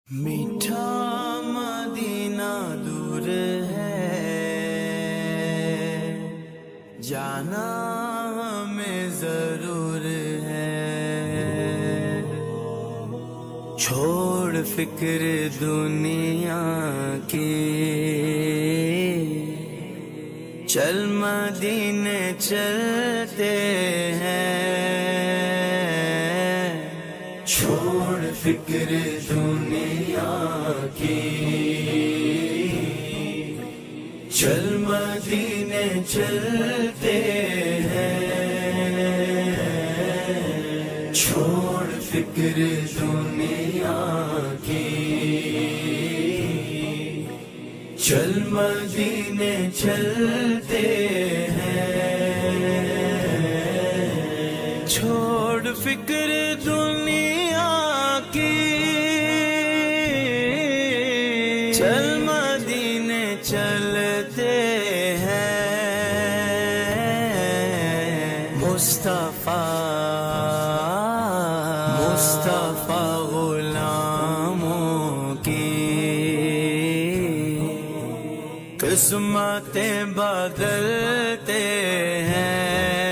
میٹھا مدینہ دور ہے، جانا ہمیں ضرور ہے، چھوڑ فکر دنیا کی، چل مدینے چلتے ہیں، چھوڑ فکر دنیا کی، چل مدینے چلتے ہیں، چھوڑ فکر دنیا کی، چل مدینے چلتے ہیں، چھوڑ فکر دنیا کی، چل مدینے چلتے ہیں، مصطفیٰ غلاموں کی قسمتیں بدلتے ہیں،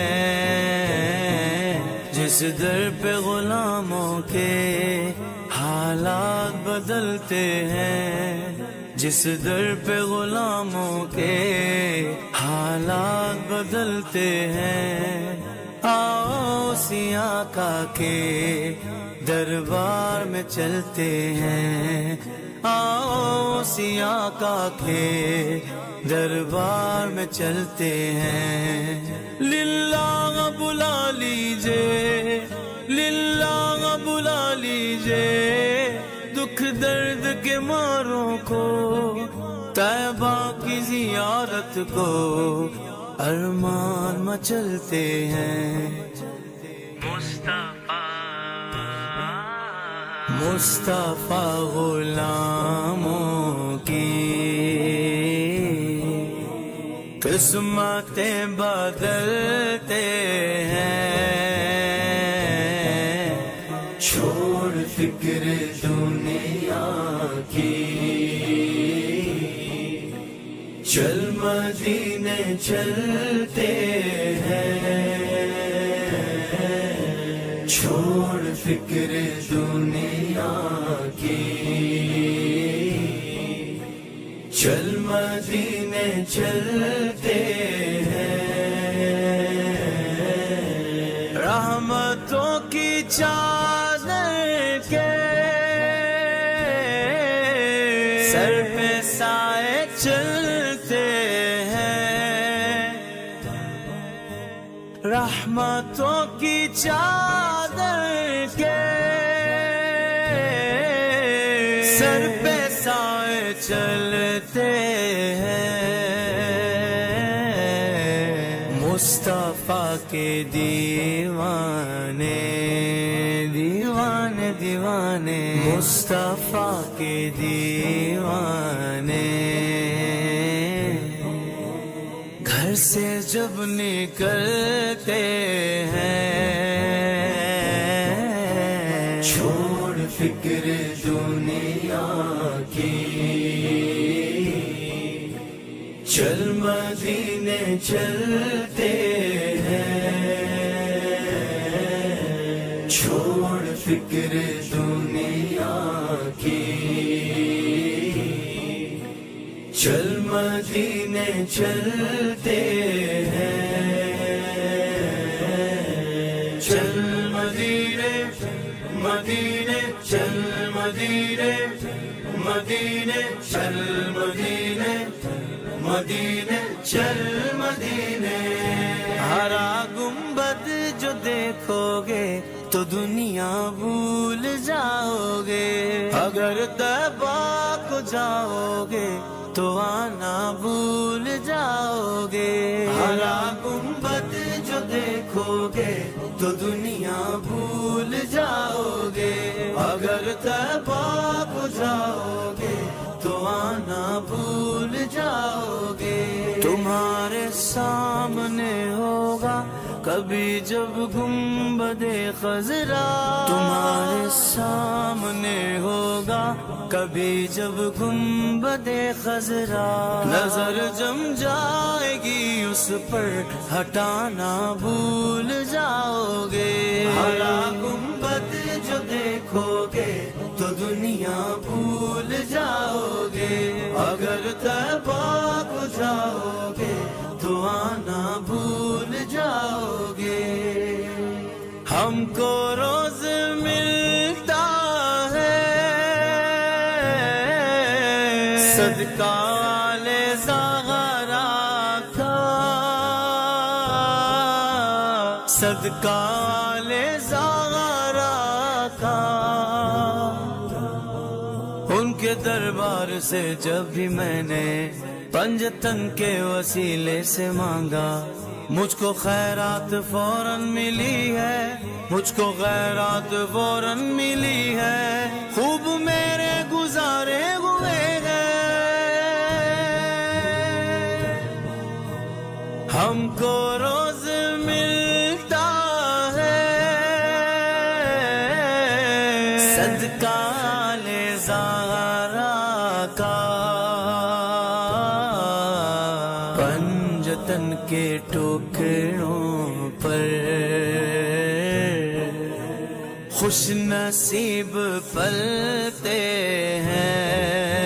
جس در پہ غلاموں کے حالات بدلتے ہیں، جس در پہ غلاموں کے حالات بدلتے ہیں، آؤ اسی آقا کے دربار میں چلتے ہیں، آؤ اسی آقا کے دربار میں چلتے ہیں، للہ بلا لیجئے، للہ بلا لیجئے، دکھ درد کے ماروں کو، طیبہ کی زیارت کو، ارمان مچلتے ہیں، مصطفیٰ غلاموں کی قسمتیں بدلتے ہیں، چھوڑ فکر دنیا کی، چل مدینے چلتے ہیں، چھوڑ فکر دنیا کی، چل مدینے چلتے ہیں، رحمتوں کی چادر کے سر پہ سائے چلتے ہیں، رحمتوں کی چادر کے سر پہ سائے چلتے ہیں، مصطفیٰ کے دیوانے دیوانے دیوانے، مصطفیٰ کے دیوانے گھر سے جب نکلتے ہیں، چھوڑ فکر دنیا کی، چل مدینے چلتے ہیں، چھوڑ فکر دنیا کی، چل مدینے چلتے ہیں، چل مدینے مدینے، چل مدینے مدینے، چل مدینے مدینے، چل مدینے، ہرا گنبد جو دیکھو گے تو دنیا بھول جاؤ گے، اگر طیبہ کو جاؤ گے تو آنا بھول جاؤ گے، ہرا گنبد جو دیکھو گے تو دنیا بھول جاؤ گے، اگر طیبہ کو جاؤ گے تو آنا بھول جاؤ گے، تمہارے سامنے ہوگا کبھی جب گنبد خضرا تمہارے سامنے ہوگا، کبھی جب گنبد خضرا نظر جم جائے گی اس پر ہٹانا بھول جاؤ گے، ہرا گنبد جو دیکھو گے تو دنیا بھول جاؤ گے، اگر طیبہ کو جاؤ گے تو آنا بھول جاؤ گے۔ ہم کو روز ملتا ہے صدقہ آل زہرا کا، صدقہ آل زہرا کا۔ ان کے دربار سے جب بھی میں نے پنجتن کے وسیلے سے مانگا، مجھ کو خیرات فوراً ملی ہے، مجھ کو خیرات فوراً ملی ہے، خوب میرے گزارے ہوئے ہیں۔ ہم کو روز ملتا ہے صدقہ آل زہرا کا، پنجتن کے ٹوکروں پر خوش نصیب پلتے ہیں،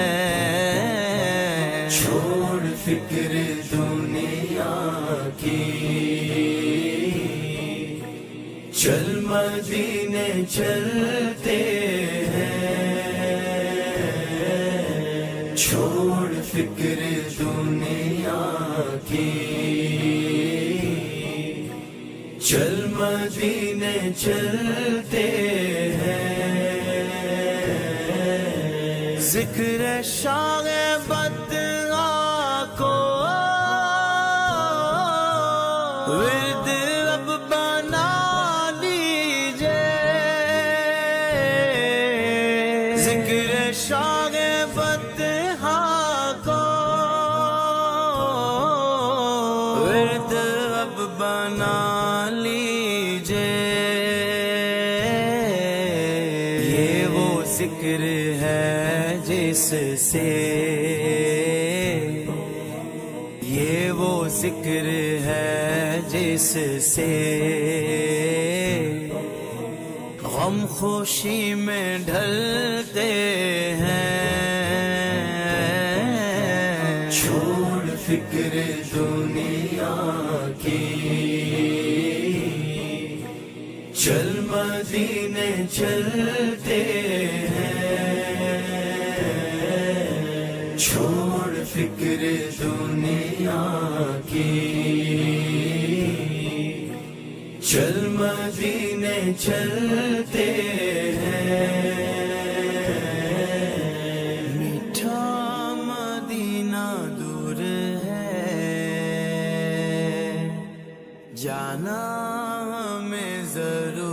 چھوڑ فکر دنیا کی چل مدینے چلتے ہیں، چھوڑ فکر دنیا کی چل مدینے چلتے ہیں، ذکر شاہ بدعا کو ورد اب بنا لیجئے، ذکر شاہ بدعا کو ورد اب بنا ذکر ہے جس سے، یہ وہ ذکر ہے جس سے غم خوشی میں ڈھلتے ہیں، چھوڑ فکر دنیا کی چل مدینے چلتے ہیں، چھوڑ فکر دنیا کی چل مدینے چلتے ہیں، میٹھا مدینہ دور ہے جانا ہمیں ضرور